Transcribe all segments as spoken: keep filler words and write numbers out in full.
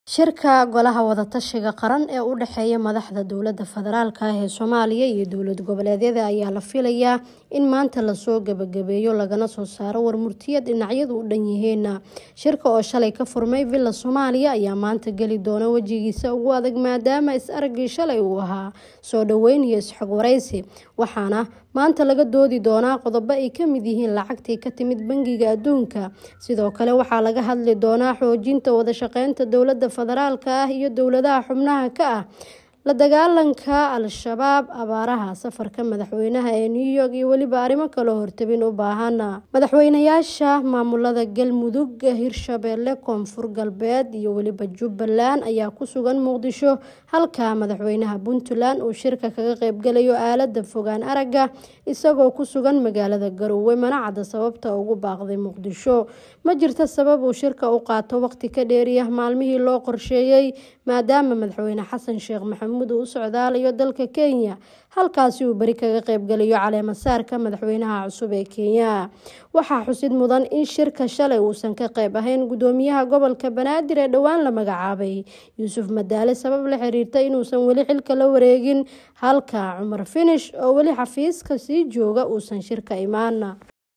shirka golaha wada tashiga qaran ee u dhaxeeya madaxda dowladda federaalka ah ee Soomaaliya iyo dowlad goboleedyada ayaa la filayaa in maanta la soo gabagabeeyo lagana soo saaro warmurtiyad dhinacyadu u dhan yihiin. Shirka oo shalay ka furmay Villa Soomaaliya ayaa maanta gali doona wajigiisa ugu adag maadaama is aragii shalay uu ahaa soo dhaweyn iyo isxog waraysi, waxaana maanta laga doodi doonaa qodobo ay ka mid yihiin lacagtii ka timid bangiga adduunka. Sidoo kale waxaa laga hadli doonaa xoojinta wada shaqeynta dowladda federaalka ah iyo dowladaha xubnaha ka ah, la dagaalanka al-shabaab, abaaraha, safarka madaxweynaha ee New York iyo waliba arrimo kale hortabin u baahan. Madaxweynayaasha maamulada Galmudug, Hirshabelle, Koonfur Galbeed iyo waliba Jubbaland ayaa ku sugan Muqdisho, halka madaxweynaha Puntland uu shirka kaga qayb galayo aalada fogaan aragga isagoo ku sugan magaalada Garowe. Mana cadda sababta ugu baaqday Muqdisho. Ma jirto sabab uu shirka u qaato waqti ka dheeriyah maalmihii loo qorsheeyay maadaama madaxweyne Xasan Sheekh Maxamuud uu socdaalayo dalka Kenya, halkaasi uu bari kaga qayb galayo caleema saarka madaxweynaha cusub ee Kenya. Waxaa xusid mudan in shirka shalay uusan ka qayb ahayn gudoomiyaha gobolka Banaadir ee dhawaan la magacaabay Yuusuf Madaale sabab la xiriirta inuusan weli xilka la wareegin, halka Cumar Finish oo weli xafiiska sii jooga uusan shirka imaan.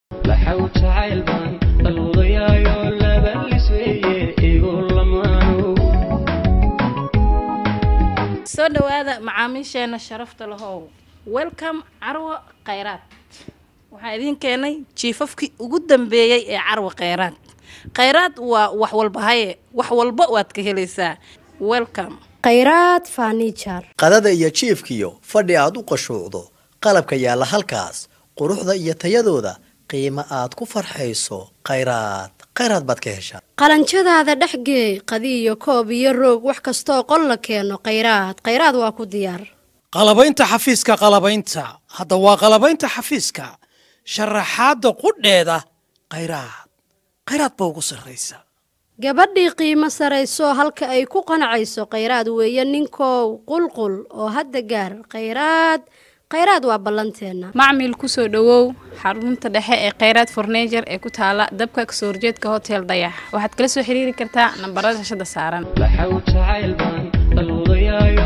soo dhawaada macaamiisheena sharafta lahow, welcome Carwo Khayraad. waxaan idin keenay jiifafkii ugu dambeeyay ee Carwo Khayraad. Khayraad waa wax walba haye, wax walba waad ka helaysaa. welcome Khayraad Furniture. qadada iyo jiifkiyo fadhi aad u qashuucdo, qalabka yaala halkaas, quruxda iyo tayadooda, qiimo aad ku farxayso. Khayraad Khayraad baad ka heshaa. qalanjadaada dhaxgee qadiyo koob iyo roog wax kasto qol la keeno. Khayraad Khayraad waa ku diyaar. qalabaynta xafiiska qalabaynta hadda waa qalabaynta xafiiska sharaxaada qudheeda. Khayraad Khayraad baa ugu sarreysa. gabadhii qiimo sareyso halka ay ku qanacayso. Khayraad weeye ninkoo qulqul oo hadda gaar. Khayraad Khayraad waa ballanteena. macmiil ku soo dhawow xarunta dhexe ee Khayraad Furniture ee ku taala dabka kasoo horjeedka Hotel Dayax. waxaad kala soo xiriiri kartaa nambarada shashada saaran.